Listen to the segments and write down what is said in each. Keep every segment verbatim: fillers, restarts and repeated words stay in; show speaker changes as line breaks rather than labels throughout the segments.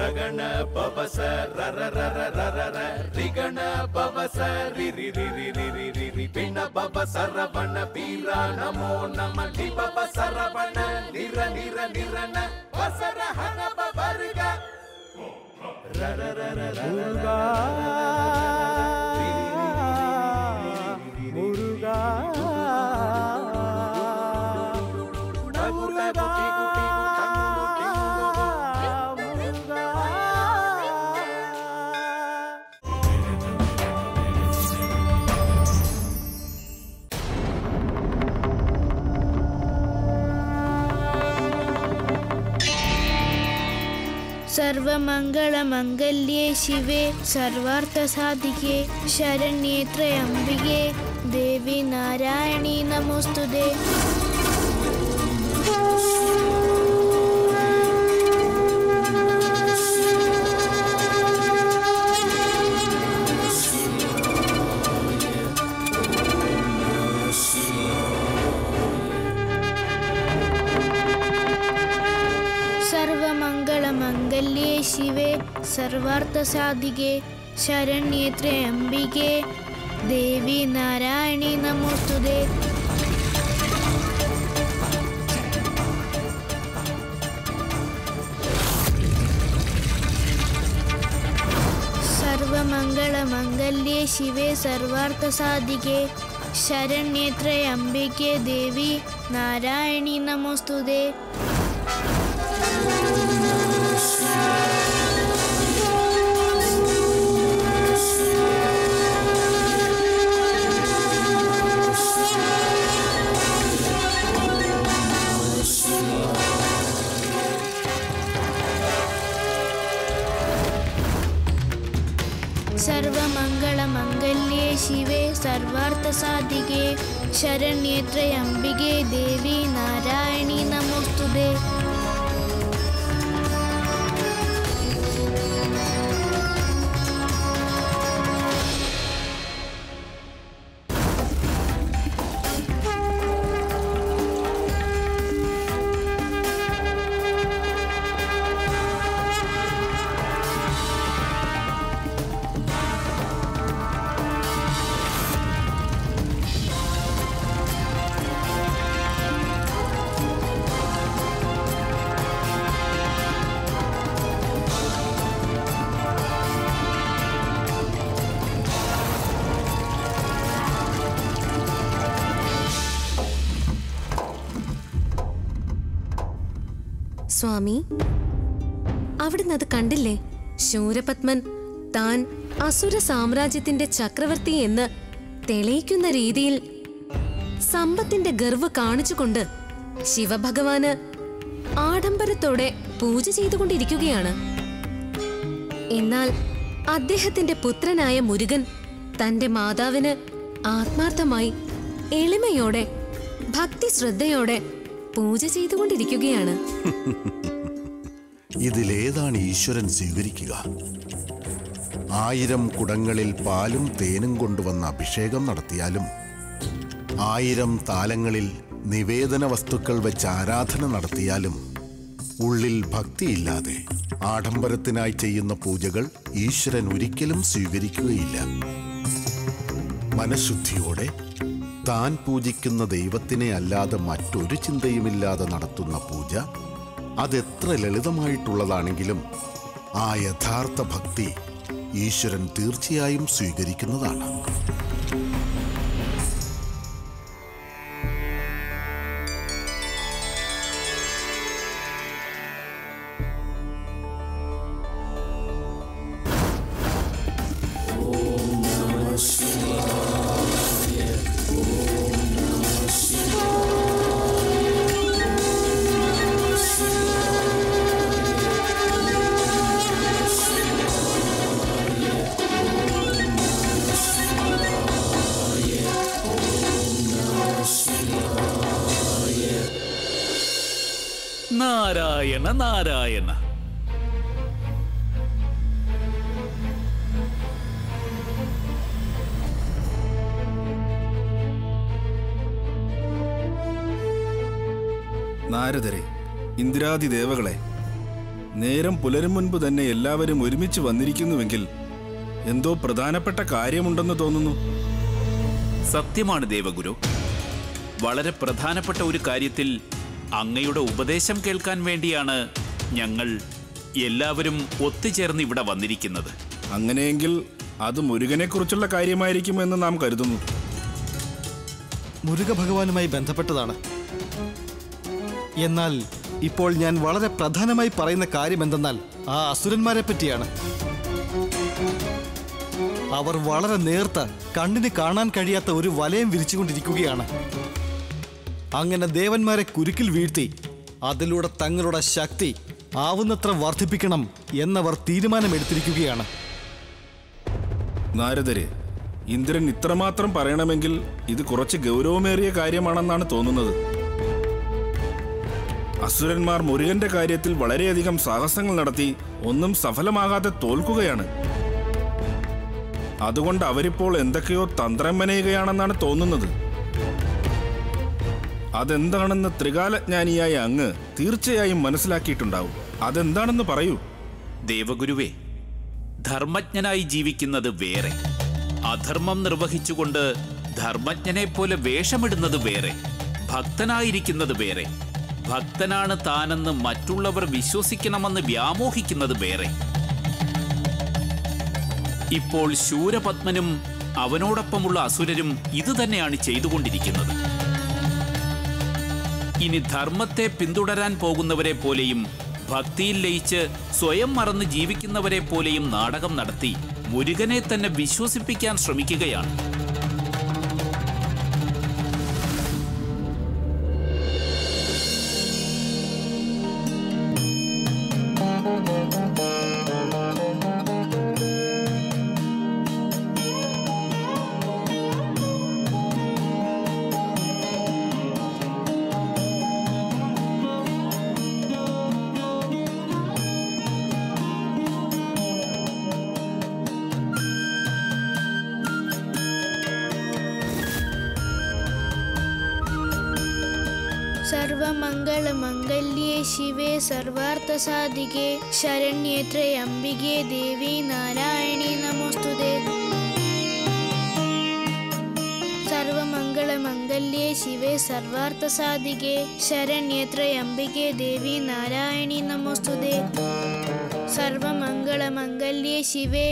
ರಗಣ ಪವಸ ರರ ರರ ರರ ರ ರಿಗಣ ಪವಸ ರಿ ರಿ ರಿ ರಿ ರಿ ರಿ ರಿ ರಿ ಪಿಣ ಪವ ಸರವಣ ಪೀರ ನಮೋ ನಮ ಲಿ ಪವ ಸರವಣ ನಿರ ನಿರ ನಿರನ ವಸರ ಹನ ಪವರ್ಗ ರರ ರರ ರರ ಮುರುಗಾ
सर्वमंगलमंगल्ये शिवे सर्वार्थसाधिके शरण्ये त्र्यंबिके देवी नारायणी नमोस्तुते। सर्वमंगलमंगल्ये शिवे सर्वार्थसाधिके शरण्ये त्र्यंबिके देवी नारायणी नमोस्तुते। सर्वमंगलमंगल्ये शिवे सर्वार्थसाधिके शरण्ये त्र्यंबिके देवी नारायणी नमोस्तुते। सर्वमंगलमंगल्ये शिवे सर्वार्थसाधिके शरण्ये त्र्यंबिके देवी नारायणी नमोस्तुते।
സ്വാമി, അവിടുന്ന് അത് കണ്ടില്ലേ? ശൂരപത്മൻ താൻ അസുര സാമ്രാജ്യത്തിന്റെ ചക്രവർത്തി എന്ന് തെളിയിക്കുന്ന രീതിയിൽ സമ്പത്തിന്റെ ഗർവ് കാണിച്ചുകൊണ്ട് ശിവഭഗവാന് ആഡംബരത്തോടെ പൂജ ചെയ്തുകൊണ്ടിരിക്കുകയാണ്. എന്നാൽ അദ്ദേഹത്തിന്റെ പുത്രനായ മുരുകൻ തന്റെ മാതാവിന് ആത്മാർത്ഥമായി എളിമയോടെ ഭക്തി ശ്രദ്ധയോടെ പൂജ ചെയ്തുകൊണ്ടിരിക്കുകയാണ്.
ഇതിലേതാണ് ഈശ്വരൻ സ്വീകരിക്കുക? ആയിരം കുടങ്ങളിൽ പാലും തേനും കൊണ്ടുവന്ന അഭിഷേകം നടത്തിയാലും ആയിരം താലങ്ങളിൽ നിവേദന വസ്തുക്കൾ വെച്ച് ആരാധന നടത്തിയാലും ഉള്ളിൽ ഭക്തിയില്ലാതെ ആഡംബരത്തിനായി ചെയ്യുന്ന പൂജകൾ ഈശ്വരൻ ഒരിക്കലും സ്വീകരിക്കുകയില്ല. മനഃശുദ്ധിയോടെ താൻ പൂജിക്കുന്ന ദൈവത്തിനെ അല്ലാതെ മറ്റൊരു ചിന്തയുമില്ലാതെ നടത്തുന്ന പൂജ അതെത്ര ലളിതമായിട്ടുള്ളതാണെങ്കിലും ആ യഥാർത്ഥ ഭക്തി ഈശ്വരൻ തീർച്ചയായും സ്വീകരിക്കുന്നതാണ്.
നാരായണ നാരായണ.
നാരദരെ, ഇന്ദ്രാദിദേവകളെ,
നേരം പുലരും മുൻപ് തന്നെ എല്ലാവരും ഒരുമിച്ച് വന്നിരിക്കുന്നുവെങ്കിൽ എന്തോ പ്രധാനപ്പെട്ട കാര്യമുണ്ടെന്ന് തോന്നുന്നു.
സത്യമാണ് ദേവഗുരു. വളരെ പ്രധാനപ്പെട്ട ഒരു കാര്യത്തിൽ അങ്ങയുടെ ഉപദേശം കേൾക്കാൻ വേണ്ടിയാണ് ഞങ്ങൾ എല്ലാവരും ഒത്തുചേർന്ന് ഇവിടെ വന്നിരിക്കുന്നത്.
അങ്ങനെയെങ്കിൽ അത് മുരുകനെക്കുറിച്ചുള്ള കാര്യമായിരിക്കുമെന്ന് നാം കരുതുന്നു.
മുരുക ഭഗവാനുമായി ബന്ധപ്പെട്ടതാണ്. എന്നാൽ ഇപ്പോൾ ഞാൻ വളരെ പ്രധാനമായി പറയുന്ന കാര്യം എന്തെന്നാൽ ആ അസുരന്മാരെ പറ്റിയാണ്. അവർ വളരെ നേർത്ത, കണ്ണിന് കാണാൻ കഴിയാത്ത ഒരു വലയം വിരിച്ചുകൊണ്ടിരിക്കുകയാണ്. അങ്ങനെ ദേവന്മാരെ കുരുക്കിൽ വീഴ്ത്തി അതിലൂടെ തങ്ങളുടെ ശക്തി ആവുന്നത്ര വർദ്ധിപ്പിക്കണം എന്നവർ തീരുമാനമെടുത്തിരിക്കുകയാണ്.
നാരദരെ, ഇന്ദ്രൻ ഇത്രമാത്രം പറയണമെങ്കിൽ ഇത് കുറച്ച് ഗൗരവമേറിയ കാര്യമാണെന്നാണ് തോന്നുന്നത്. അസുരന്മാർ മുരുകന്റെ കാര്യത്തിൽ വളരെയധികം സാഹസങ്ങൾ നടത്തി ഒന്നും സഫലമാകാതെ തോൽക്കുകയാണ്. അതുകൊണ്ട് അവരിപ്പോൾ എന്തൊക്കെയോ തന്ത്രം മെനയുകയാണെന്നാണ് തോന്നുന്നത്. അതെന്താണെന്ന് ത്രികാലജ്ഞാനിയായ അങ്ങ് തീർച്ചയായും മനസ്സിലാക്കിയിട്ടുണ്ടാവും. അതെന്താണെന്ന് പറയൂ.
ദേവഗുരുവേ, ധർമ്മജ്ഞനായി ജീവിക്കുന്നത് വേറെ, അധർമ്മം നിർവഹിച്ചുകൊണ്ട് ധർമ്മജ്ഞനെ പോലെ വേഷമിടുന്നത് വേറെ, ഭക്തനായിരിക്കുന്നത് വേറെ, ഭക്തനാണ് താനെന്ന് മറ്റുള്ളവർ വിശ്വസിക്കണമെന്ന് വ്യാമോഹിക്കുന്നത് വേറെ. ഇപ്പോൾ ശൂരപത്മനും അവനോടൊപ്പമുള്ള അസുരരും ഇതുതന്നെയാണ് ചെയ്തുകൊണ്ടിരിക്കുന്നത്. ഇനി ധർമ്മത്തെ പിന്തുടരാൻ പോകുന്നവരെ പോലെയും ഭക്തിയിൽ ലയിച്ച് സ്വയം മറന്ന് ജീവിക്കുന്നവരെ പോലെയും നാടകം നടത്തി മുരുകനെ തന്നെ വിശ്വസിപ്പിക്കാൻ ശ്രമിക്കുകയാണ്.
സർവമംഗളമംഗല്യേ ശിവേ സർവാർത്ഥസാധികേ ശരണ്യേ ത്രയംബികേ ദേവി നാരായണി നമോസ്തുതേ. സർവമംഗളമംഗല്യേ ശിവേ സർവാർത്ഥസാധികേ ശരണ്യേ ത്രയംബികേ ദേവി നാരായണി നമോസ്തുതേ. സർവമംഗളമംഗല്യേ ശിവേ.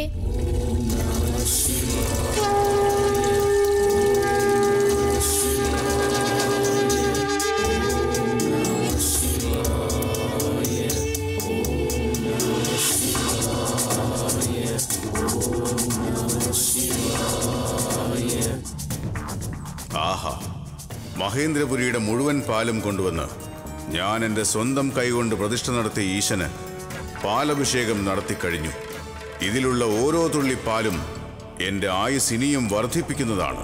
ആഹാ, മഹേന്ദ്രപുരിയുടെ മുഴുവൻ പാലും കൊണ്ടുവന്ന് ഞാൻ എൻ്റെ സ്വന്തം കൈകൊണ്ട് പ്രതിഷ്ഠ നടത്തിയ ഈശന് പാലഭിഷേകം നടത്തിക്കഴിഞ്ഞു. ഇതിലുള്ള ഓരോ തുള്ളി പാലും എൻ്റെ ആയുസ് ഇനിയും വർദ്ധിപ്പിക്കുന്നതാണ്.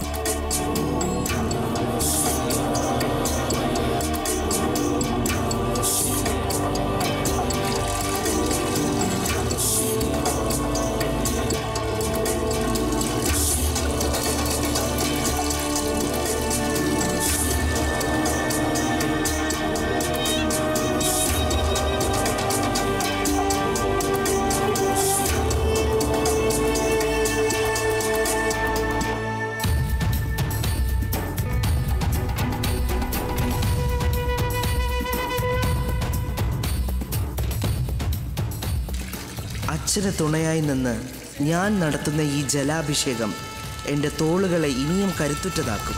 അച്ഛന് തുണയായി നിന്ന് ഞാൻ നടത്തുന്ന ഈ ജലാഭിഷേകം എൻ്റെ തോളുകളെ ഇനിയും കരുത്തുറ്റതാക്കും.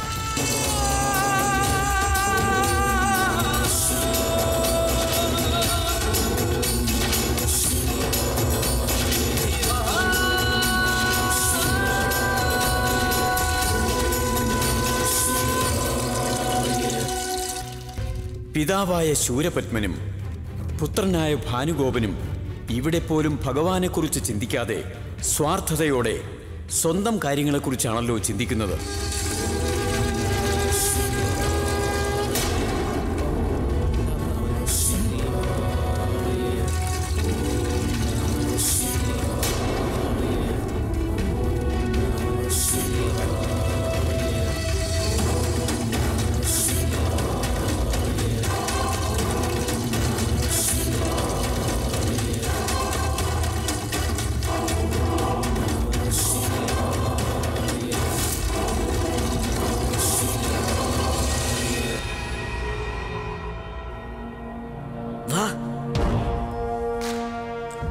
പിതാവായ ശൂരപത്മനും പുത്രനായ ഭാനുഗോപനും ഇവിടെ പോലും ഭഗവാനെക്കുറിച്ച് ചിന്തിക്കാതെ സ്വാർത്ഥതയോടെ സ്വന്തം കാര്യങ്ങളെക്കുറിച്ചാണല്ലോ ചിന്തിക്കുന്നത്.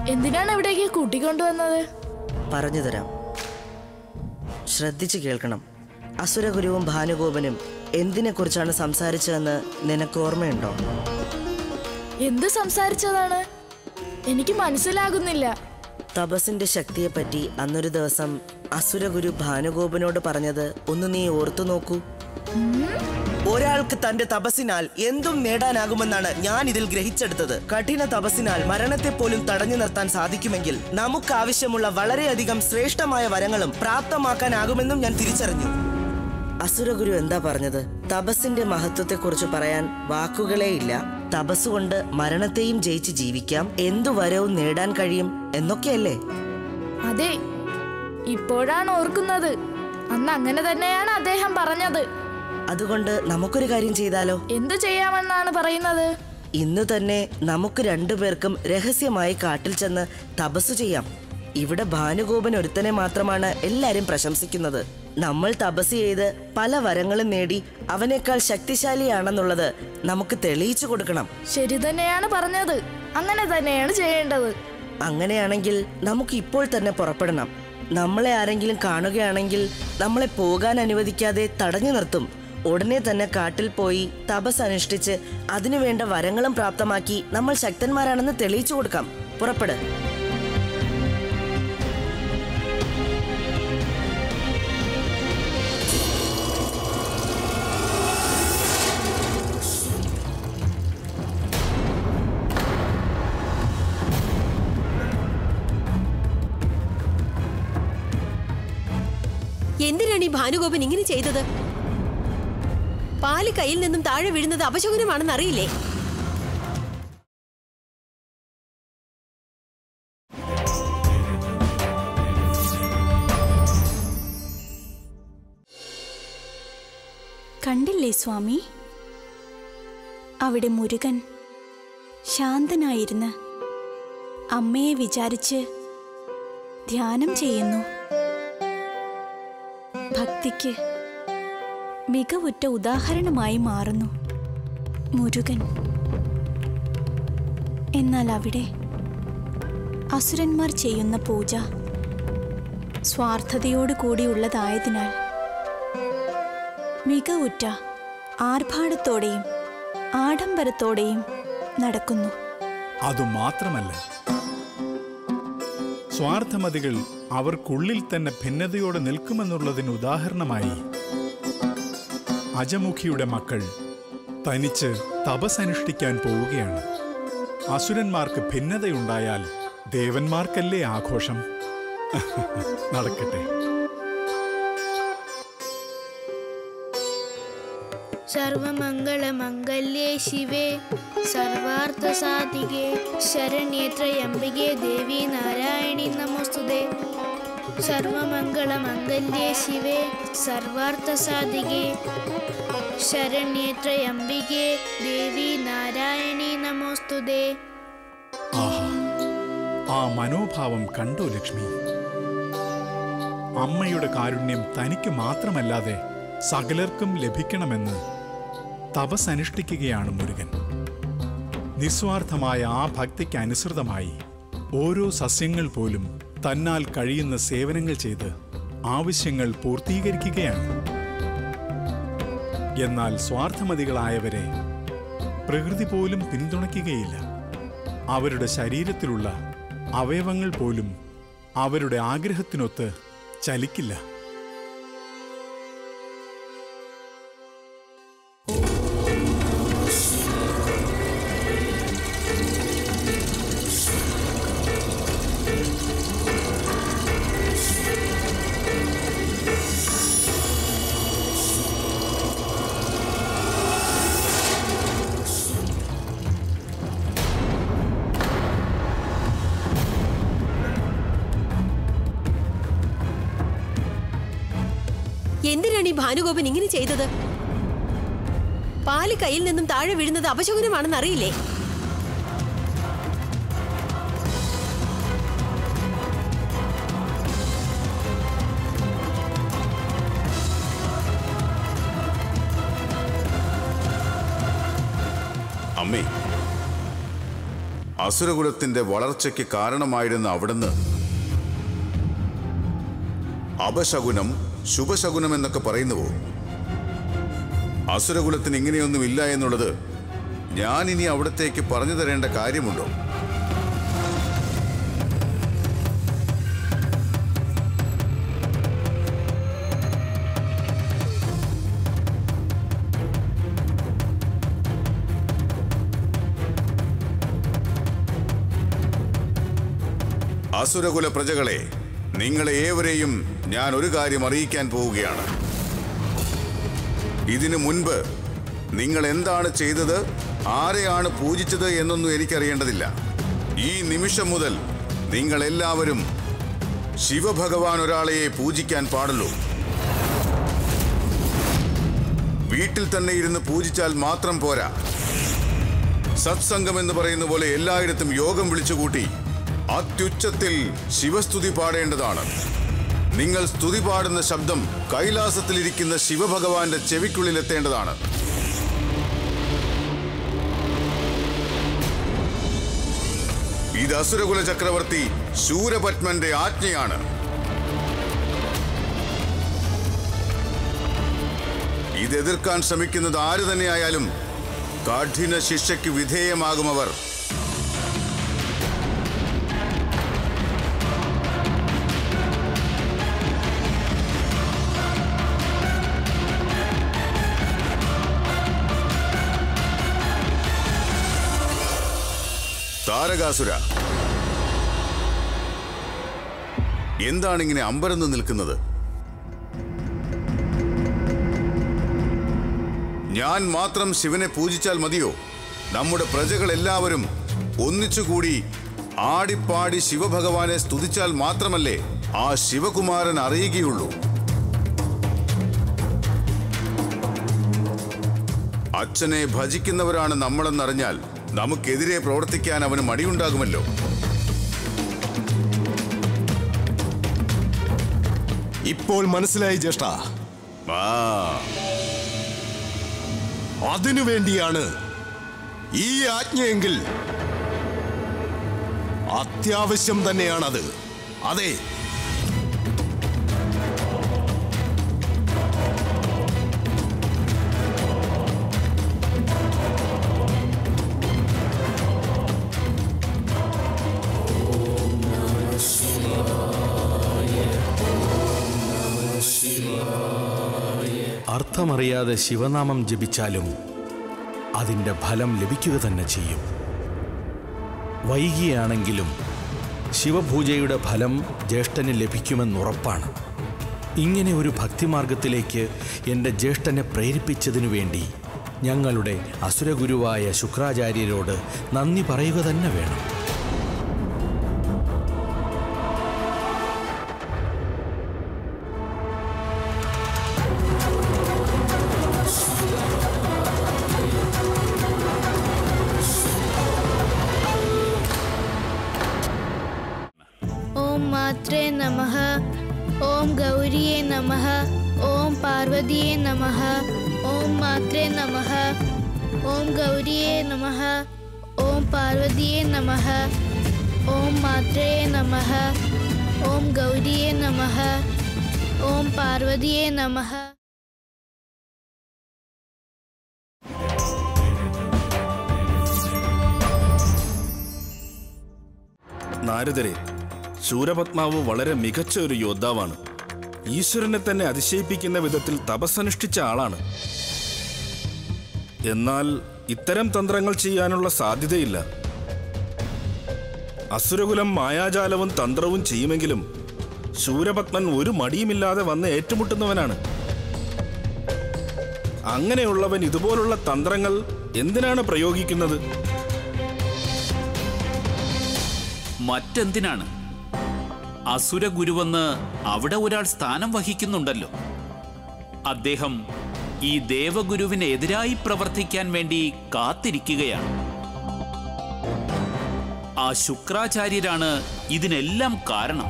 എന്തിനാണ് ഇവിടേക്ക് കൂട്ടിക്കൊണ്ടുവന്നത്?
പറഞ്ഞു തരാം, ശ്രദ്ധിച്ചു കേൾക്കണം. അസുരഗുരുവും ഭാനുഗോപനും എന്തിനെക്കുറിച്ചാണ് സംസാരിച്ചതെന്ന് നിനക്ക് ഓർമ്മയുണ്ടോ?
എന്ത് സംസാരിച്ചതാണ്? എനിക്ക് മനസ്സിലാകുന്നില്ല.
തപസ്സിന്റെ ശക്തിയെപ്പറ്റി അന്നൊരു ദിവസം അസുരഗുരു ഭാനുഗോപനോട് പറഞ്ഞത് ഒന്ന് നീ ഓർത്തു നോക്കൂ. ഒരാൾക്ക് തന്റെ തപസ്സിനാൽ എന്തും നേടാനാകുമെന്നാണ് ഞാൻ ഇതിൽ ഗ്രഹിച്ചെടുത്തത്. കഠിന തപസ്സിനാൽ മരണത്തെ പോലും തടഞ്ഞു നിർത്താൻ സാധിക്കുമെങ്കിൽ നമുക്ക് ആവശ്യമുള്ള വളരെയധികം ശ്രേഷ്ഠമായ വരങ്ങളും പ്രാപ്തമാക്കാനാകുമെന്നും ഞാൻ തിരിച്ചറിഞ്ഞു. അസുരഗുരു എന്താ പറഞ്ഞത്? തപസ്സിന്റെ മഹത്വത്തെക്കുറിച്ച് പറയാൻ വാക്കുകളേയില്ല. തപസ്സുകൊണ്ട് മരണത്തെയും ജയിച്ച് ജീവിക്കാം, എന്തു വരവും നേടാൻ കഴിയും എന്നൊക്കെയല്ലേ?
അതെ, ഇപ്പോഴാണ് ഓർക്കുന്നത്. അന്ന് അങ്ങനെ തന്നെയാണ് അദ്ദേഹം പറഞ്ഞത്.
അതുകൊണ്ട് നമുക്കൊരു കാര്യം ചെയ്താലോ?
എന്തു ചെയ്യാമെന്നാണ് പറയുന്നത്?
ഇന്ന് തന്നെ നമുക്ക് രണ്ടുപേർക്കും രഹസ്യമായി കാട്ടിൽ ചെന്ന് തപസ്സു ചെയ്യാം. ഇവിടെ ഭാനുഗോപൻ ഒരുത്തനെ മാത്രമാണ് എല്ലാരും പ്രശംസിക്കുന്നത്. നമ്മൾ തപസ് ചെയ്ത് പല വരങ്ങളും നേടി അവനേക്കാൾ ശക്തിശാലിയാണെന്നുള്ളത് നമുക്ക് തെളിയിച്ചു കൊടുക്കണം.
ശരി തന്നെയാണ് പറഞ്ഞത്. അങ്ങനെ തന്നെയാണ് ചെയ്യേണ്ടത്.
അങ്ങനെയാണെങ്കിൽ നമുക്ക് ഇപ്പോൾ തന്നെ പുറപ്പെടണം. നമ്മളെ ആരെങ്കിലും കാണുകയാണെങ്കിൽ നമ്മളെ പോകാൻ അനുവദിക്കാതെ തടഞ്ഞു നിർത്തും. ഉടനെ തന്നെ കാട്ടിൽ പോയി തപസ് അനുഷ്ഠിച്ച് അതിനുവേണ്ട വരങ്ങളും പ്രാപ്തമാക്കി നമ്മൾ ശക്തന്മാരാണെന്ന് തെളിയിച്ചു കൊടുക്കാം. പുറപ്പെട്.
എന്തിനാണ് ഈ ഭാനുഗോപൻ ഇങ്ങനെ ചെയ്തത്? പാല് കയ്യിൽ നിന്നും താഴെ വീഴുന്നത് അപശകുനമാണെന്ന് അറിയില്ലേ?
കണ്ടില്ലേ സ്വാമി, അവിടെ മുരുകൻ ശാന്തനായിരുന്ന് അമ്മയെ വിചാരിച്ച് ധ്യാനം ചെയ്യുന്നു. ഭക്തിക്ക് മികവുറ്റ ഉദാഹരണമായി മാറുന്നു മുരുകൻ. എന്നാൽ അവിടെ അസുരന്മാർ ചെയ്യുന്ന പൂജ സ്വാർത്ഥതയോടു കൂടിയുള്ളതായതിനാൽ മികവുറ്റ ആർഭാടത്തോടെയും ആഡംബരത്തോടെയും നടക്കുന്നു.
അതുമാത്രമല്ല, സ്വാർത്ഥമതികൾ അവർക്കുള്ളിൽ തന്നെ ഭിന്നതയോടെ നിൽക്കുമെന്നുള്ളതിന് ഉദാഹരണമായി അജമുഖിയുടെ മക്കൾ തനിച്ച് തപസ്സനുഷ്ഠിക്കാൻ പോവുകയാണ്. അസുരന്മാർക്ക് ഭിന്നതയുണ്ടായാൽ ദേവന്മാർക്കല്ലേ ആഘോഷം? നടക്കട്ടെ.
സർവമംഗളമംഗല്യേ ശിവേ സർവാർത്ഥസാധികേ ശരണ്യേ ത്രയംബികേ ദേവി നാരായണി നമോസ്തുതേ. സർവമംഗളമംഗല്യേ ശിവേ സർവാർത്ഥസാധികേ ശരണ്യേ ത്രയംബികേ ദേവി നാരായണി നമോസ്തുതേ.
ആഹാ, ആ മനോഭാവം കണ്ടോ ലക്ഷ്മി? അമ്മയുടെ കാരുണ്യം തനിക്ക് മാത്രമല്ലാതെ സകലർക്കും ലഭിക്കണമെന്ന് തപസ്സനുഷ്ഠിക്കുകയാണ് മുരുകൻ. നിസ്വാർത്ഥമായ ആ ഭക്തിക്ക് അനുസൃതമായി ഓരോ സസ്യങ്ങൾ പോലും തന്നാൽ കഴിയുന്ന സേവനങ്ങൾ ചെയ്ത് ആവശ്യങ്ങൾ പൂർത്തീകരിക്കുകയാണ്. എന്നാൽ സ്വാർത്ഥമതികളായവരെ പ്രകൃതി പോലും പിന്തുണയ്ക്കുകയില്ല. അവരുടെ ശരീരത്തിലുള്ള അവയവങ്ങൾ പോലും അവരുടെ ആഗ്രഹത്തിനൊത്ത് ചലിക്കില്ല.
എന്തിനാണ് ഈ ഭാനുഗോപൻ ഇങ്ങനെ ചെയ്തത്? പാല് കയ്യിൽ നിന്നും താഴെ വീഴുന്നത് അപശകുനമാണെന്ന് അറിയില്ലേ?
അമ്മേ, അസുരകുലത്തിന്റെ വളർച്ചയ്ക്ക് കാരണമായിരുന്ന അവിടുന്ന് അപശകുനം ശുഭശകുനം എന്നൊക്കെ പറയുന്നുവോ? അസുരകുലത്തിന് ഇങ്ങനെയൊന്നും ഇല്ല എന്നുള്ളത് ഞാൻ ഇനി അവിടത്തേക്ക് പറഞ്ഞു തരേണ്ട കാര്യമുണ്ടോ? അസുരകുല പ്രജകളെ, നിങ്ങളെ ഏവരെയും ഞാൻ ഒരു കാര്യം അറിയിക്കാൻ പോവുകയാണ്. ഇതിനു മുൻപ് നിങ്ങൾ എന്താണ് ചെയ്തത്, ആരെയാണ് പൂജിച്ചത് എന്നൊന്നും എനിക്കറിയേണ്ടതില്ല. ഈ നിമിഷം മുതൽ നിങ്ങൾ എല്ലാവരും ശിവഭഗവാൻ ഒരാളെയെ പൂജിക്കാൻ പാടുള്ളൂ. വീട്ടിൽ തന്നെ ഇരുന്ന് പൂജിച്ചാൽ മാത്രം പോരാ. സത്സംഗം എന്ന് പറയുന്ന പോലെ എല്ലായിടത്തും യോഗം വിളിച്ചുകൂട്ടി അത്യുച്ചത്തിൽ ശിവസ്തുതി പാടേണ്ടതാണ്. നിങ്ങൾ സ്തുതി പാടുന്ന ശബ്ദം കൈലാസത്തിലിരിക്കുന്ന ശിവഭഗവാന്റെ ചെവിക്കുള്ളിലെത്തേണ്ടതാണ്. ഇത് അസുരകുല ചക്രവർത്തി ശൂരപത്മന്റെ ആജ്ഞയാണ്. ഇത് എതിർക്കാൻ ശ്രമിക്കുന്നത് ആര് തന്നെയായാലും കഠിന ശിക്ഷയ്ക്ക് വിധേയമാകുമവർ. താരകാസുര, എന്താണിങ്ങനെ അമ്പരന്ന് നിൽക്കുന്നത്? ഞാൻ മാത്രം ശിവനെ പൂജിച്ചാൽ മതിയോ? നമ്മുടെ പ്രജകൾ എല്ലാവരും ഒന്നിച്ചുകൂടി ആടിപ്പാടി ശിവഭഗവാനെ സ്തുതിച്ചാൽ മാത്രമല്ലേ ആ ശിവകുമാരൻ അറിയുകയുള്ളൂ. അച്ഛനെ ഭജിക്കുന്നവരാണ് നമ്മളെന്നറിഞ്ഞാൽ നമുക്കെതിരെ പ്രവർത്തിക്കാൻ അവന് മടിയുണ്ടാകുമല്ലോ.
ഇപ്പോൾ മനസ്സിലായി ജ്യേഷ്ഠ.
ആ
അതിനു വേണ്ടിയാണ് ഈ ആജ്ഞയെങ്കിൽ അത്യാവശ്യം തന്നെയാണത്. അതെ,
അർത്ഥമറിയാതെ ശിവനാമം ജപിച്ചാലും അതിൻ്റെ ഫലം ലഭിക്കുക തന്നെ ചെയ്യും. വൈകിയാണെങ്കിലും ശിവപൂജയുടെ ഫലം ജ്യേഷ്ഠന് ലഭിക്കുമെന്നുറപ്പാണ്. ഇങ്ങനെ ഒരു ഭക്തിമാർഗത്തിലേക്ക് എൻ്റെ ജ്യേഷ്ഠനെ പ്രേരിപ്പിച്ചതിനു വേണ്ടി ഞങ്ങളുടെ അസുരഗുരുവായ ശുക്രാചാര്യരോട് നന്ദി പറയുക തന്നെ വേണം.
ഓം മാത്രേ നമഃ. ഓം ഗൗരിയേ നമഃ. ഓം പാർവതിയേ നമഃ. ഓം മാത്രേ നമഃ. ഓം ഗൗരിയേ നമഃ. ഓം പാർവതിയേ നമഃ. ഓം മാത്രേ നമഃ. ഓം ഗൗരിയേ നമഃ. ഓം പാർവതിയേ നമഃ.
നാരദരെ, ശൂരപത്മാവ് വളരെ മികച്ച ഒരു യോദ്ധാവാണ്. ഈശ്വരനെ തന്നെ അതിശയിപ്പിക്കുന്ന വിധത്തിൽ തപസ്സനുഷ്ഠിച്ച ആളാണ്. എന്നാൽ ഇത്തരം തന്ത്രങ്ങൾ ചെയ്യാനുള്ള സാധ്യതയില്ല. അസുരകുലം മായാജാലവും തന്ത്രവും ചെയ്യുമെങ്കിലും ശൂരപത്മൻ ഒരു മടിയുമില്ലാതെ വന്ന് ഏറ്റുമുട്ടുന്നവനാണ്. അങ്ങനെയുള്ളവൻ ഇതുപോലുള്ള തന്ത്രങ്ങൾ എന്തിനാണ് പ്രയോഗിക്കുന്നത്?
മറ്റെന്തിനാണ്? അസുരഗുരുവെന്ന് അവിടെ ഒരാൾ സ്ഥാനം വഹിക്കുന്നുണ്ടല്ലോ. അദ്ദേഹം ഈ ദേവഗുരുവിന് എതിരായി പ്രവർത്തിക്കാൻ വേണ്ടി കാത്തിരിക്കുകയാണ്. ആ ശുക്രാചാര്യരാണ് ഇതിനെല്ലാം കാരണം.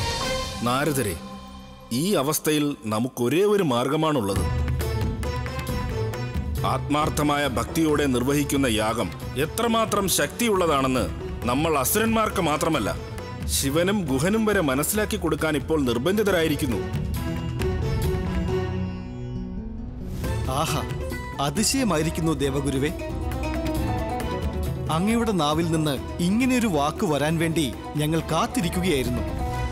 നാരദരെ, ഈ അവസ്ഥയിൽ നമുക്കൊരേ ഒരു മാർഗമാണുള്ളത്. ആത്മാർത്ഥമായ ഭക്തിയോടെ നിർവഹിക്കുന്ന യാഗം എത്രമാത്രം ശക്തിയുള്ളതാണെന്ന് നമ്മൾ അസുരന്മാർക്ക് മാത്രമല്ല ശിവനും ഗുഹനും വരെ മനസ്സിലാക്കി കൊടുക്കാൻ ഇപ്പോൾ നിർബന്ധിതരായിരിക്കുന്നു.
ആഹാ, അതിശയമായിരിക്കുന്നു ദേവഗുരുവേ. അങ്ങയുടെ നാവിൽ നിന്ന് ഇങ്ങനെയൊരു വാക്ക് വരാൻ വേണ്ടി ഞങ്ങൾ കാത്തിരിക്കുകയായിരുന്നു.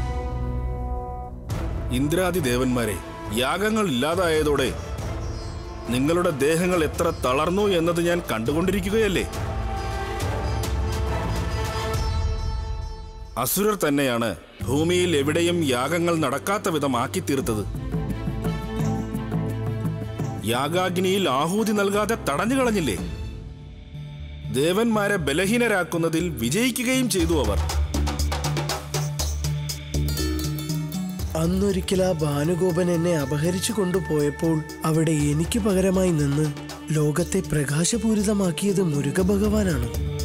ഇന്ദ്രാദി ദേവന്മാരെ, യാഗങ്ങൾ ഇല്ലാതായതോടെ നിങ്ങളുടെ ദേഹങ്ങൾ എത്ര തളർന്നു എന്നത് ഞാൻ കണ്ടുകൊണ്ടിരിക്കുകയല്ലേ. അസുരർ തന്നെയാണ് ഭൂമിയിൽ എവിടെയും യാഗങ്ങൾ നടക്കാത്ത വിധമാക്കി തീർത്തത്. യാഗാഗ്നിയിൽ ആഹൂതി നൽകാതെ തടഞ്ഞു കളഞ്ഞില്ലേ. ദേവന്മാരെ ബലഹീനരാക്കുന്നതിൽ വിജയിക്കുകയും ചെയ്തു അവർ.
അന്നൊരിക്കൽ ആ ഭാനുഗോപൻ എന്നെ അപഹരിച്ചു കൊണ്ടുപോയപ്പോൾ അവിടെ എനിക്ക് പകരമായി നിന്ന് ലോകത്തെ പ്രകാശപൂരിതമാക്കിയത് മുരുക ഭഗവാനാണ്.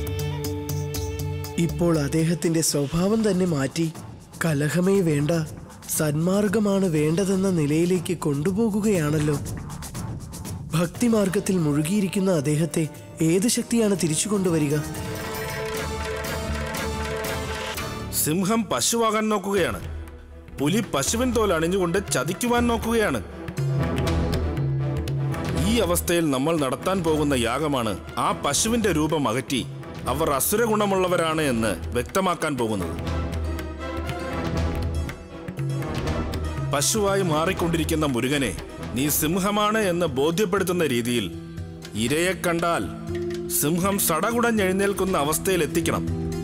ഇപ്പോൾ അദ്ദേഹത്തിന്റെ സ്വഭാവം തന്നെ മാറ്റി കലഹമേ വേണ്ട, സന്മാർഗമാണ് വേണ്ടതെന്ന നിലയിലേക്ക് കൊണ്ടുപോകുകയാണല്ലോ. ഭക്തിമാർഗത്തിൽ മുഴുകിയിരിക്കുന്ന അദ്ദേഹത്തെ ഏത് ശക്തിയാണ് തിരിച്ചു കൊണ്ടുവരിക?
സിംഹം പശുവാകാൻ നോക്കുകയാണ്. പുലി പശുവിൻ തോൽ അണിഞ്ഞുകൊണ്ട് ചതിക്കുവാൻ നോക്കുകയാണ്. ഈ അവസ്ഥയിൽ നമ്മൾ നടത്താൻ പോകുന്ന യാഗമാണ് ആ പശുവിന്റെ രൂപം അകറ്റി അവർ അസുരഗുണമുള്ളവരാണ് എന്ന് വ്യക്തമാക്കാൻ പോകുന്നത്. പശുവായി മാറിക്കൊണ്ടിരിക്കുന്ന മുരുകനെ നീ സിംഹമാണ് എന്ന് ബോധ്യപ്പെടുത്തുന്ന രീതിയിൽ ഇരയെ കണ്ടാൽ സിംഹം സടകുടഞ്ഞെഴുന്നേൽക്കുന്ന അവസ്ഥയിൽ എത്തിക്കണം.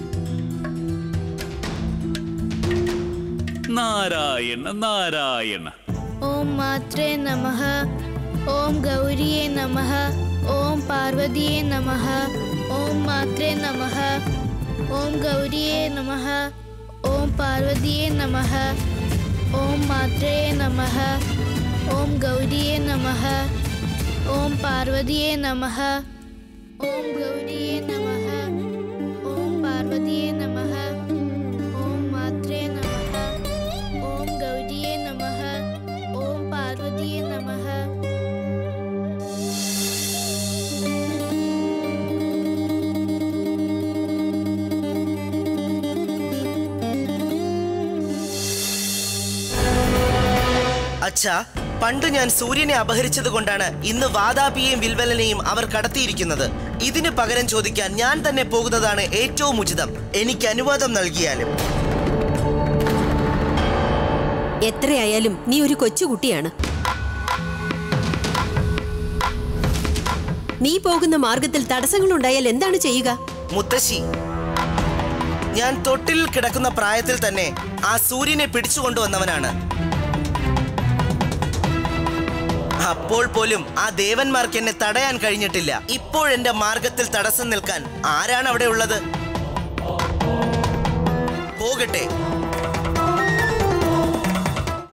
നാരായണ നാരായണ.
ഓം മാത്രേ നമഃ. ഓം ഗൗരിയേ നമഃ. ഓം പാർവതിയേ നമഃ. ഓം മാത്രേ നമഃ. ഓം ഗൗരിയേ നമഃ. ഓം പാർവതിയേ നമഃ. ഓം മാത്രേ നമഃ. ഓം ഗൗരിയേ നമഃ. ഓം പാർവതിയേ നമഃ. ഓം ഗൗരിയേ നമഃ. ഓം പാർവതിയേ നമഃ. ഓം മാത്രേ നമഃ. ഓം ഗൗരിയേ നമഃ. ഓം പാർവതിയേ നമഃ.
അച്ഛാ, പണ്ട് ഞാൻ സൂര്യനെ അപഹരിച്ചത് കൊണ്ടാണ് ഇന്ന് വാതാപിയെയും വിൽവലനെയും അവർ കടത്തിയിരിക്കുന്നത്. ഇതിന് പകരം ചോദിക്കാൻ ഞാൻ തന്നെ പോകുന്നതാണ് ഏറ്റവും ഉചിതം. എനിക്ക് അനുവാദം നൽകിയാലും.
എത്രയായാലും നീ ഒരു കൊച്ചുകുട്ടിയാണ്. നീ പോകുന്ന മാർഗത്തിൽ തടസ്സങ്ങളുണ്ടായാൽ എന്താണ് ചെയ്യുക?
മുത്തശ്ശി, ഞാൻ തൊട്ടിൽ കിടക്കുന്ന പ്രായത്തിൽ തന്നെ ആ സൂര്യനെ പിടിച്ചുകൊണ്ടുവന്നവനാണ്. അപ്പോൾ പോലും ആ ദേവന്മാർക്ക് എന്നെ തടയാൻ കഴിഞ്ഞിട്ടില്ല. ഇപ്പോഴെന്റെ മാർഗത്തിൽ തടസ്സം നിൽക്കാൻ ആരാണ് അവിടെ ഉള്ളത്? പോകട്ടെ,